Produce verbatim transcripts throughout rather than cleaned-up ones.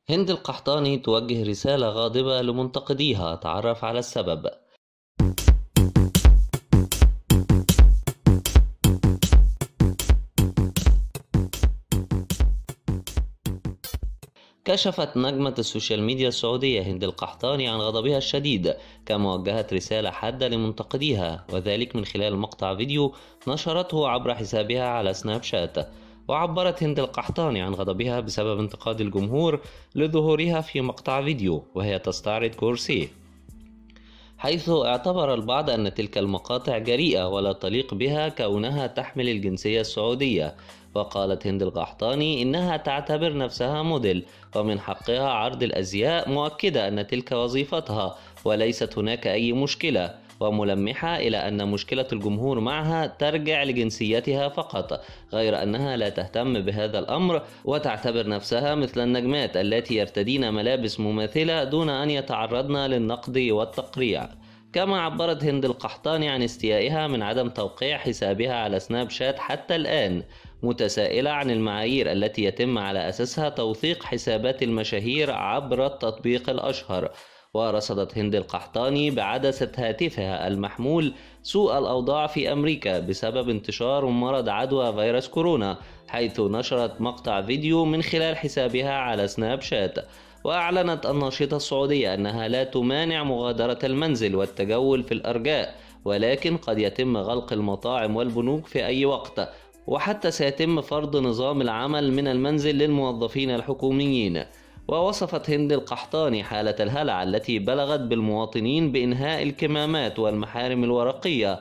هند القحطاني توجه رسالة غاضبة لمنتقديها. تعرف على السبب. كشفت نجمة السوشيال ميديا السعودية هند القحطاني عن غضبها الشديد، كما وجهت رسالة حادة لمنتقديها، وذلك من خلال مقطع فيديو نشرته عبر حسابها على سناب شات. وعبرت هند القحطاني عن غضبها بسبب انتقاد الجمهور لظهورها في مقطع فيديو وهي تستعرض كرسي، حيث اعتبر البعض أن تلك المقاطع جريئة ولا تليق بها كونها تحمل الجنسية السعودية. وقالت هند القحطاني إنها تعتبر نفسها موديل ومن حقها عرض الأزياء، مؤكدة أن تلك وظيفتها وليست هناك أي مشكلة، وملمحة إلى أن مشكلة الجمهور معها ترجع لجنسيتها فقط، غير أنها لا تهتم بهذا الأمر وتعتبر نفسها مثل النجمات التي يرتدين ملابس مماثلة دون أن يتعرضن للنقد والتقريع. كما عبرت هند القحطاني عن استيائها من عدم توقيع حسابها على سناب شات حتى الآن، متسائلة عن المعايير التي يتم على أساسها توثيق حسابات المشاهير عبر التطبيق الأشهر. ورصدت هند القحطاني بعدسة هاتفها المحمول سوء الأوضاع في أمريكا بسبب انتشار مرض عدوى فيروس كورونا، حيث نشرت مقطع فيديو من خلال حسابها على سناب شات. وأعلنت الناشطة السعودية أنها لا تمانع مغادرة المنزل والتجول في الأرجاء، ولكن قد يتم غلق المطاعم والبنوك في أي وقت، وحتى سيتم فرض نظام العمل من المنزل للموظفين الحكوميين. ووصفت هند القحطاني حالة الهلع التي بلغت بالمواطنين بإنهاء الكمامات والمحارم الورقية،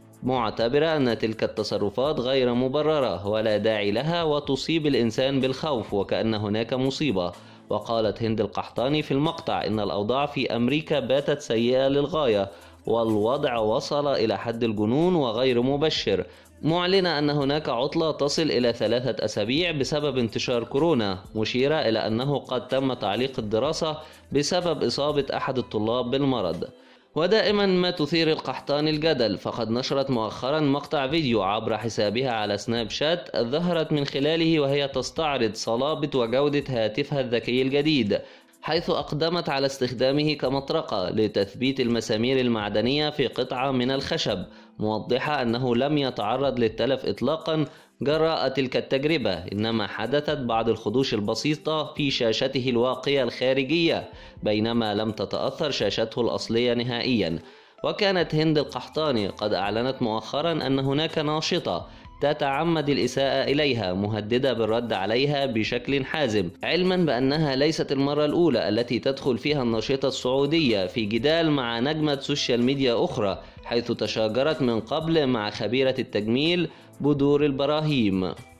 معتبرة أن تلك التصرفات غير مبررة ولا داعي لها وتصيب الإنسان بالخوف وكأن هناك مصيبة. وقالت هند القحطاني في المقطع إن الأوضاع في أمريكا باتت سيئة للغاية والوضع وصل إلى حد الجنون وغير مبشر، معلنة أن هناك عطلة تصل إلى ثلاثة أسابيع بسبب انتشار كورونا، مشيرة إلى أنه قد تم تعليق الدراسة بسبب إصابة أحد الطلاب بالمرض. ودائما ما تثير القحطاني الجدل، فقد نشرت مؤخرا مقطع فيديو عبر حسابها على سناب شات ظهرت من خلاله وهي تستعرض صلابة وجودة هاتفها الذكي الجديد، حيث أقدمت على استخدامه كمطرقة لتثبيت المسامير المعدنية في قطعة من الخشب، موضحة أنه لم يتعرض للتلف إطلاقا جراء تلك التجربة، إنما حدثت بعض الخدوش البسيطة في شاشته الواقية الخارجية بينما لم تتأثر شاشته الأصلية نهائيا. وكانت هند القحطاني قد أعلنت مؤخرا أن هناك ناشطة تتعمد الإساءة إليها، مهددة بالرد عليها بشكل حازم، علما بأنها ليست المرة الأولى التي تدخل فيها الناشطة السعودية في جدال مع نجمة سوشيال ميديا أخرى، حيث تشاجرت من قبل مع خبيرة التجميل بدور البراهيم.